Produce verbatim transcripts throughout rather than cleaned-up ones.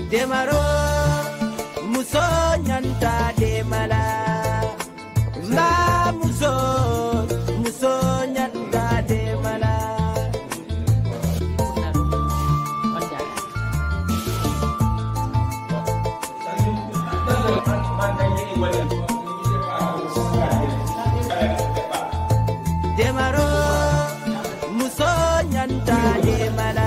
demaro muso nyanta demala ma muso muso nyanta demala demaro muso nyanta demala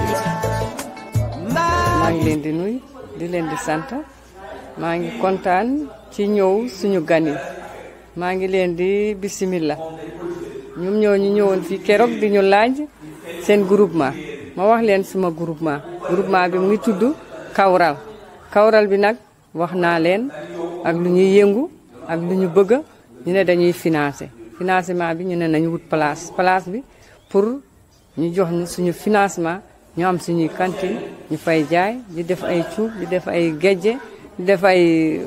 maa ngi leen di nuyu di leen di sant maa ngi kontaan ci ñëw suñu gan yi maa ngi leen di bismillah ñoom ñoo ñu ñëwoon fii keroog di ñu laaj seen groupement ma wax leen suma groupement groupement bi mu ngi tudd Kawral Kawral bi nag wax naa leen ak lu ñuy yëngu ak lu ñu bëgg ñu ne dañuy financer financement bi ñu ne nañu wut place place bi pour ñu jox ñu suñu financement ñu am suñuy cantine ñu fay jaay di def ay cuub di def ay gejje di def ay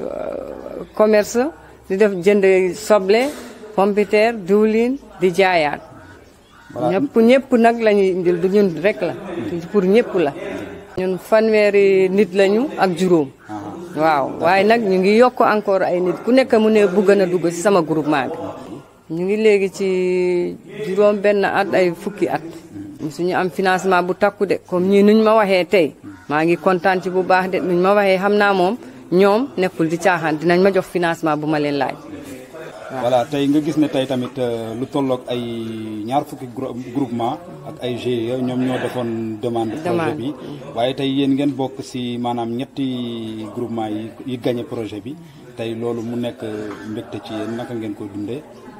commerce di def jënd soble pompiteer diwlin di jaayaat ñëpp ñëpp nag la ñuy indil du ñun rek la pour ñëpp la ñun fanweeri nit lañu ak juróom waaw waaye nag ñu ngi yokk encore ay nit ku nekk mu ne bëgg na dugg ci sama groupement bi ñu ngi léegi ci juróom benn at ay fukki at suñu am financement bu takku de comme ñii nuñ ma waxee tey maa ngi kontaan ci bu baax de nuñ ma waxee xam naa moom ñoom nekkul di caaxaan dinañ ma jox financement bu ma leen laaj. voilà tey nga gis ne tey tamit lu tolloog ay ñaar fukki groupement ak ay G I E ñoom ñoo defoon demande projet bi waaye tey yéen ngeen bokk ci maanaam ñetti groupement yi yi gagné projet bi tey loolu mu nekk mbégte ci yéen naka ngeen koy dundee.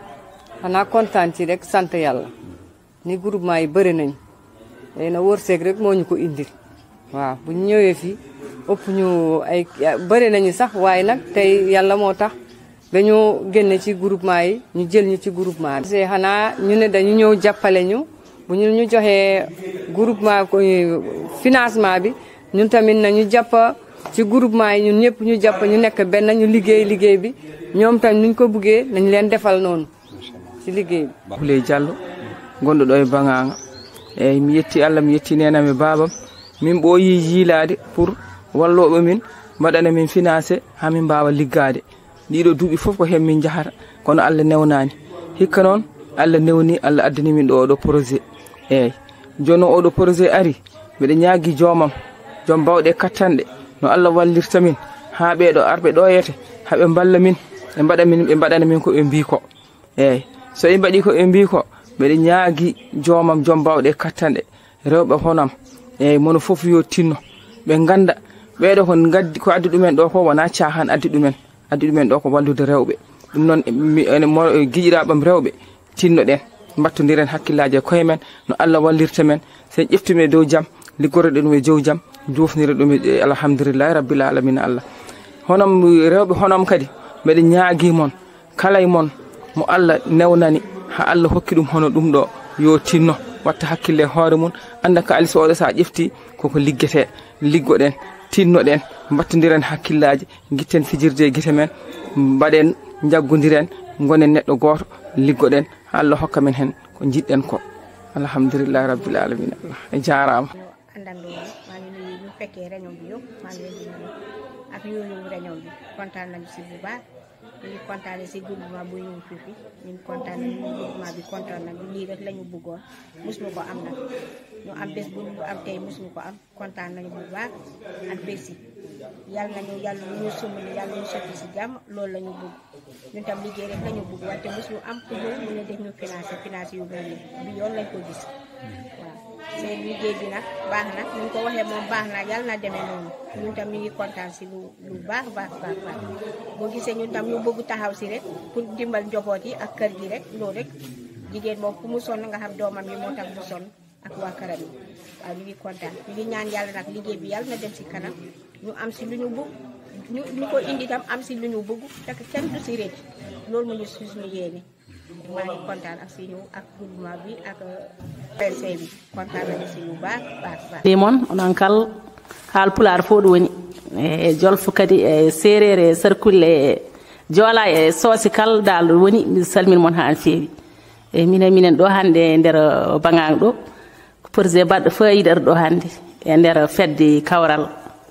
xanaa kontaan ci rek sant yàlla. ni groupement yi bëri nañ léegi na wërsëg rek moo ñu ko indil waaw bu ñu ñëwee fii ëpp ñu ay bëri nañu sax waaye nag tey yàlla moo tax ba ñu génne ci groupement yi ñu jël ñu ci groupement bi. parce que xanaa ñu ne dañu ñëw jàppale ñu bu ñu ñu joxee groupement financement bi ñun tamit nañu jàpp ci groupement yi ñun ñëpp ñu jàpp ñu nekk benn ñu liggéey liggéey bi ñoom tamit nuñ ko buggee nañu leen defal noonu ci liggéey bi. Houleye Diallo gonɗo ɗo e Banganga eyyi mi yetti Allah mi yetti nenami babam min ɓooyi yiilade pour walloɓe min mbaɗana min financé ha min mbawa liggade ɗiɗo duuɓi foof ko hen min jahata kono Allah newnani hikka noon Allah newni Allah addani min ɗo oɗo projet eyyi joni oɗo projet ari mbiɗa ñaagui joomam joom bawɗe kattanɗe no Allah wallirta min ha ɓeɗo arɓe ɗoyete haɓe balla min ɓe mbaɗa min ɓe mbaɗana min ko ɓe mbi ko eyyi so ɓe mbaɗi ko ɓe mbi ko mbeɗa ñaagui joomam joom bawɗe kattanɗe rewɓe honam eyyi mono foof yo tinno ɓe ganda ɓeɗo ko gaddi ko addi ɗumen ɗo ko wona caahan addi ɗumen addi ɗumen ɗo ko wallude rewɓe ɗum noon giƴiraɓam rewɓe tinnoɗen battodiren hakkillaji e koye men no Allah wallirta men sen ƴeftumen dow jaam liggoroɗe ɗum e dow jaam jofnira ɗum e alhamdulillahi rabbil alamina Allah honam rewɓe honam kadi mbeɗa ñaagui mon kala e mon mo Allah newnani ha Allah hokki ɗum hono ɗum ɗo yo tinno watta hakkille hoore mum anda ko ali soɗo sa ƴefti koko liggete liggoɗen tinnoɗen battodiren hakkillaji guitten fijirde e guite men mbaɗen jaggodiren gonen neɗɗo goto liggoɗen ha Allah hokka men hen ko jiɗɗen ko alhamdulillahi rabbil alamin Allah e jarama andando maa ngi nuyu ñu fekkee réunion bi yëpp maa ngi leen di nuyu ak ñooñu réunion bi kontaan nañu si bu baax ñu ngi kontaane si groupement bu ñëw fii fii ñu ngi kontaan nañu groupement bi kontaan nañu lii rek la ñu bëggoon mosuñu ko am nag ñu am bés bu ñu am tey mosuñu ko am kontaan nañu bu baax ak bés yi yàlla nañu yàlla ñu sumb ni yàlla ñu sotti si jàmm loolu la ñu bëgg ñun tam liggéey rek la ñu bëgg wante mosuñu am ku ñëw ñu ne def ñu financé financé yu mel bi yoon lañ ko gis waaw seen liggéey bi nag baax na ñu ko waxee moom baax na yàlla na demee noonu ñun tam ñu ngi kontaan si lu lu baax baax baax baax boo gisee ñun tam ñu bëgg taxaw si rek pour dimbal njaboot yi ak kër gi rek loolu rek jigéen moom fu mu sonn nga xam doomam yi moo tax mu sonn ak waa këram yi waaw ñu ngi kontaan ñu ngi ñaan yàlla nag liggéey bi yàlla na dem si kanam ñu am si lu ñu bëgg ñu ñu ko indi tam am si lu ñu bëgg te kenn du si rëcc loolu mu ñu suñu yéene maa ngi kontaan ak si ñu ak groupement bi ak P C bi kontaan nañu si lu baax baax baax limon onon kal haal pulaar fo ɗum woni e jolfo kadi e séréer e sarkulle e joola e soosi kal dal woni mi salmin mon ha an feewi e minen minen ɗo hannde e nder Banganga ɗo ko projet baɗɗo fayida ɗo hannde e nder fedde Kawral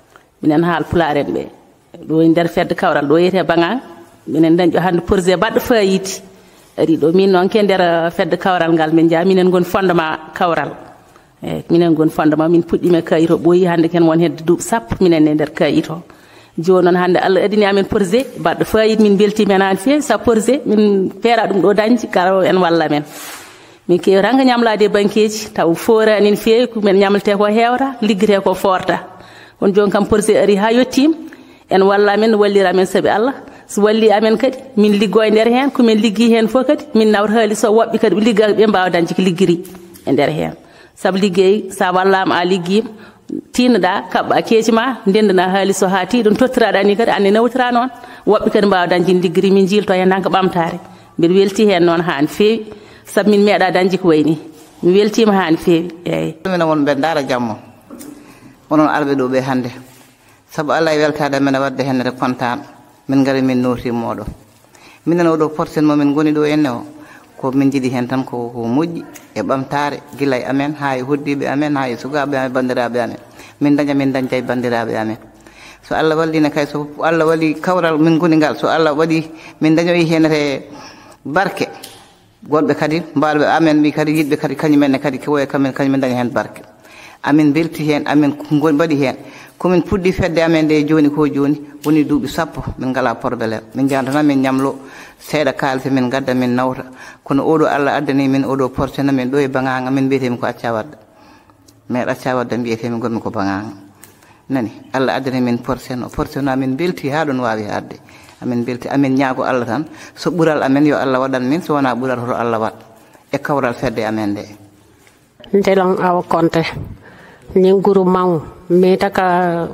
minen haal pularen ɓe ɗo e nder fedde kawral ɗo yeyete Bangang minen dañƴo hannde projet baɗɗo fayiti ari ɗo min noon ke nder fedde kawral ngal min jaa minen goni fondement kawral eyyi minen goni fondement min puɗɗima kayit o ɓooyi hannde ken won hedde duuɓi sappo minen e nder kayit o joni noon hannde Allah addini amen projet baɗɗo fayit min beltima hen han feewi sa projet min peeɗa ɗum ɗo dañde garo en walla men min kewranga ñamlade e banqueji taw forani no feewi komin ñamlete ko hewta liggete ko forta on joni kam projet ari ha yettima en walla amen wallira amen saabi Allah so walli amen kadi min liggo e nder hen komin liggi hen fof kadi min nawta haaliss o woɓɓe kadi ɓe ligga ɓe mbawa dañde ko liggiri e nder hen saabu ligguey sa wallama a liggima tinnoɗa kaɓɓa keeci ma ndendana haaliss o ha ti ɗum tottiraɗa ni kadi anne nawtira noon woɓɓe kadi mbawa dañde liggiri min jilto hen tan ko ɓamtare mbiɗa welti hen noon ha no feewi saabu min meeɗa dañde ko wayni mi weltima ha no feewi eyyi minen won ɓe daara jammo onon arɓe ɗo ɓe hannde saabu Allah e weltade men wadde hennede contane min gari min notimo ɗo minen oɗo porten momin goni ɗo enne o ko min jiiɗi hen tan ko ko moƴƴi e ɓamtare gila e amen ha e hoddiɓe amen ha e sukaɓe amen bandiraɓe amen min daña min dañta e bandiraɓe amen so Allah wallino kay so Allah waɗi kawral min goni ngal so Allah waɗi min dañoyi henete barke goɗɓe kadi mbalɓe amen ɓi kadi yiɗɓe kadi kañumenne kadi kewoye kamen kañumen daña hen barke amin belti hen amin goni mbaɗi hen komin puɗɗi fedde amen nde joni ko joni woni duuɓi sappo min ngala probléme min jantana min ñamlo seeɗa kalite min gadda min nawta kono oɗo Allah addani min oɗo portena min ɗo e Bangang min mbiyetemi ko acca wadda mais acca wadda mbiyetemi gonmi ko Bangang nani Allah addani min porteno porteno amin belti ha ɗon wawi hadde amin belti amin ñaago Allah tan so ɓuural amen yo Allah waɗan min so wona ɓuural hoto Allah waɗ e kawral fedde amen nde ndelon Awa Konté ñin groupe maŋ meta ka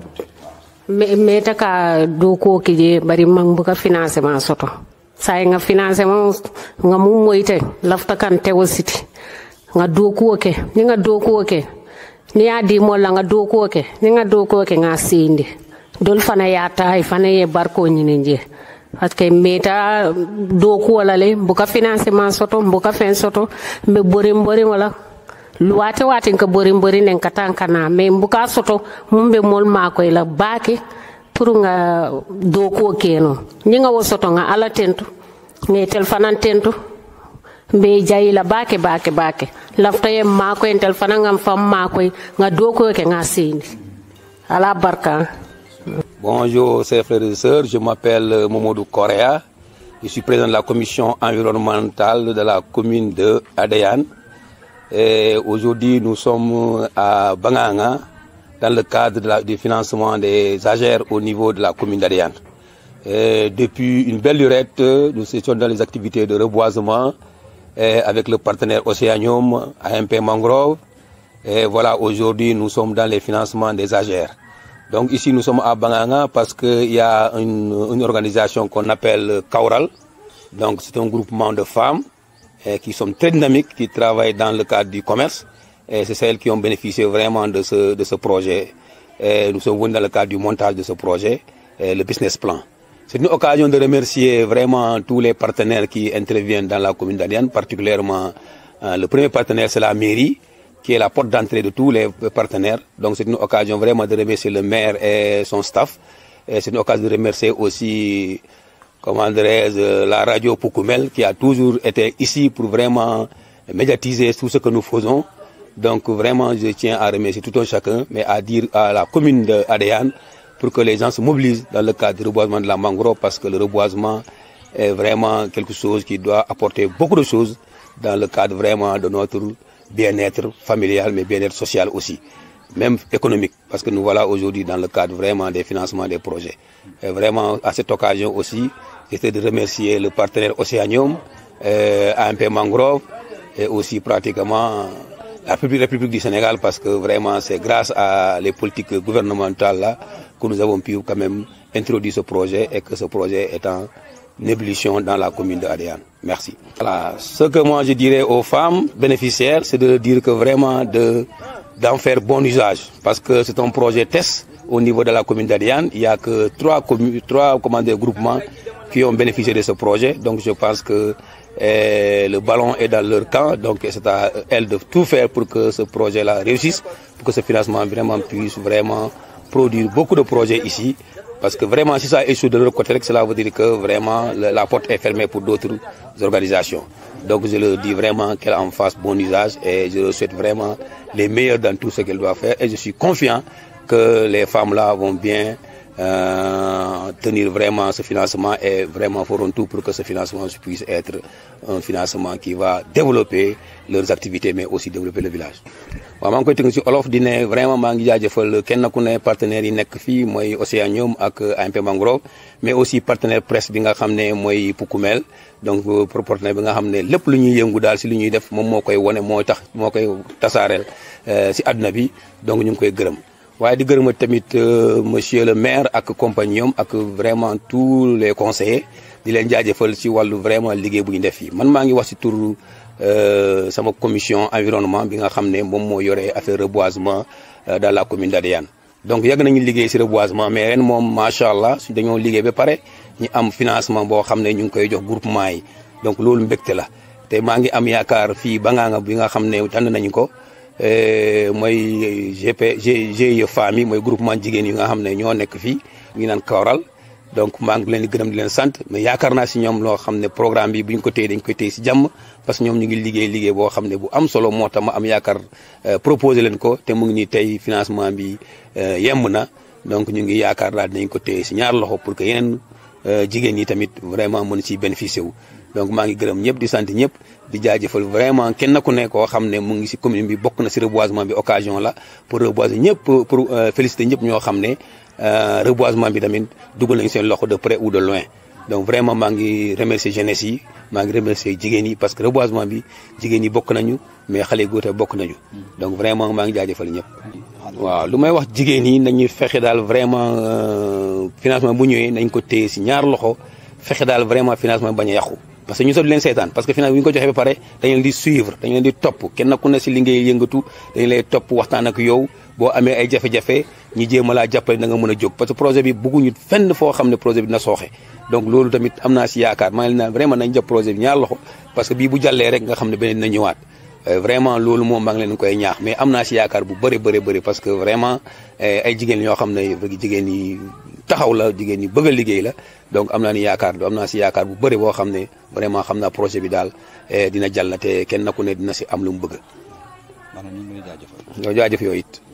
meta ka doko kije bari maŋ buka financement soto sai nga financement nga mum moyte lafta kan tewo siti nga doko ke ni nga doko ke ni ya di mo la nga doko ke ni nga doko ke nga sindi dol fana ya tay fana ye barko ñine nje parce que meta doko wala le buka financement soto buka fen soto be bori bori wala luwate watin ka bori bori nen katan kana me mbuka soto mumbe mol mako ila baki pour nga doko keno nyinga wo soto nga ala tentu nge telefonan tentu be jayila bake bake bake lafta ye mako en telefonan ngam fam mako nga doko ke nga sindi ala barka. Bonjour chers frères et sœurs, je m'appelle Momodou Correa, je suis président de la commission environnementale de la commune de Adéane. Et aujourd'hui, nous sommes à Bangang dans le cadre de la, du financement des A G E R au niveau de la commune d'Adéane. Depuis une belle lurette, nous étions dans les activités de reboisement et avec le partenaire Océanium, A M P Mangrove. Et voilà, aujourd'hui, nous sommes dans les financements des A G E R. Donc ici, nous sommes à Bangang parce qu'il y a une, une organisation qu'on appelle Kaural. Donc c'est un groupement de femmes qui sont très dynamiques, qui travaillent dans le cadre du commerce. Et c'est celles qui ont bénéficié vraiment de ce, de ce projet. Et nous sommes venus dans le cadre du montage de ce projet, le business plan. C'est une occasion de remercier vraiment tous les partenaires qui interviennent dans la commune d'Adéane, particulièrement euh, le premier partenaire, c'est la mairie, qui est la porte d'entrée de tous les partenaires. Donc c'est une occasion vraiment de remercier le maire et son staff. Et c'est une occasion de remercier aussi, comment dirais-je, la radio Poukoumel qui a toujours été ici pour vraiment médiatiser tout ce que nous faisons. Donc vraiment, je tiens à remercier tout un chacun, mais à dire à la commune d'Adéane pour que les gens se mobilisent dans le cadre du reboisement de la mangrove, parce que le reboisement est vraiment quelque chose qui doit apporter beaucoup de choses dans le cadre vraiment de notre bien-être familial, mais bien-être social aussi, même économique, parce que nous voilà aujourd'hui dans le cadre vraiment des financements des projets. Et vraiment, à cette occasion aussi, j'étais de remercier le partenaire Océanium, euh, A M P Mangrove, et aussi pratiquement la République du Sénégal, parce que vraiment c'est grâce à les politiques gouvernementales là que nous avons pu quand même introduire ce projet et que ce projet est en ébullition dans la commune d'Adéane. Merci. Voilà. Ce que moi je dirais aux femmes bénéficiaires, c'est de dire que vraiment de d'en faire bon usage, parce que c'est un projet test au niveau de la commune d'Adéane. Il n'y a que trois, trois commandés groupements qui ont bénéficié de ce projet, donc je pense que et le ballon est dans leur camp, donc c'est à elles de tout faire pour que ce projet-là réussisse, pour que ce financement vraiment puisse vraiment produire beaucoup de projets ici. Parce que vraiment, si ça échoue de leur côté, cela veut dire que vraiment la porte est fermée pour d'autres organisations. Donc je leur dis vraiment qu'elle en fasse bon usage et je leur souhaite vraiment les meilleurs dans tout ce qu'elle doit faire. Et je suis confiant que les femmes-là vont bien euh, tenir vraiment ce financement et vraiment feront tout pour que ce financement puisse être un financement qui va développer leurs activités mais aussi développer le village. waaw maa ngi koy tënk ci olof di ne vraiment maa ngi jaajëfal kenn ku ne partenaires yi nekk fii mooy Océanium ak A M P Mangrove mais aussi partenaire presse bi nga xam ne mooy Poukoumel donc partenaire bi nga xam ne lépp lu ñuy yëngu daal si lu ñuy def moom moo koy wane moo tax moo koy tasaareel si àdduna bi donc ñu ngi koy gërëm. waaye di gërëm tamit monsieur le maire ak compagnon ak vraiment tous les conseillers di leen jaajëfal ci wàllu vraiment liggéey bu ñu def fii man maa ngi wax ci tur sama commission environnement bi nga xam ne moom moo yore affaire reboisement dans la commune d'Adéane. donc yàgg nañu liggéey ci reboisement mais ren moom macha allah su dañoo liggéey ba pare ñu am financement boo xam ne ñu ngi koy jox groupement yi donc loolu mbégte la te maa ngi am yaakaar fii Bangaanga bi nga xam ne tànn nañu ko. mooy G P G GIE famille mooy groupement jigéen yi nga xam ne ñoo nekk fii ñu naan Kawral donc maa ngi leen di gërëm di leen sant mais yaakaar naa si ñoom loo xam ne programme bi bu ñu ko téye dañ koy téye si jàmm parce que ñoom ñu ngi liggéey liggéey boo xam ne bu am solo moo tax ma am yaakaar proposé leen ko te mu ngi nii tey financement bi yemb na donc ñu ngi yaakaar daal dinañ ko téye si ñaar loxo pour que yeneen jigéen yi tamit vraiment mën si bénéficier wu. donc maa ngi gërëm ñëpp di sant ñëpp di jaajëfal vraiment kenn ku ne koo xam ne mu ngi si commune bi bokk na si reboisement bi occasion la pour reboiser ñëpp pour féliciter ñëpp ñoo xam ne reboisement bi tamit dugal nañu seen loxo de près ou de loin. donc vraiment maa ngi remercier jeunesse yi maa ngi remercier jigéen yi parce que reboisement bi jigéen yi bokk nañu mais xale góor te bokk nañu donc vraiment maa ngi jaajëfal ñëpp. waaw lu may wax jigéen yi nañu fexe daal vraiment financement bu ñëwee nañ ko téye si ñaar loxo fexe daal vraiment financement bañ a yàqu. parce que ñu sax di leen seetaan parce que financement bu ñu ko joxee ba pare dañu leen di suivre dañu leen di topp kenn ku ne si li ngay yëngatu dañu lay topp waxtaan ak yow boo amee ay jafe-jafe ñu jéem a laa jàppale da nga mën a jóg parce que projet bi bëgguñu fenn foo xam ne projet bi dina sooxe donc loolu tamit am naa si yaakaar maa ngi leen vraiment nañ jàpp projet bi ñaar loxo parce que bii bu jàllee rek nga xam ne beneen dina ñëwaat vraiment loolu moom maa ngi leen koy ñaax mais am naa si yaakaar bu bëri bëri bëri parce que vraiment ay jigéen ñoo xam ne jigéen yi taxaw la jigéen ñi bëgg a liggéey la donc am naa ni yaakaar am naa si yaakaar bu bëri boo xam ne vraiment xam naa projet bi daal dina jàll na te kenn ku ne dina si am lu mu bëgg. maanaam ñu ngi lay jaajëfal. jaajëf yooyu it.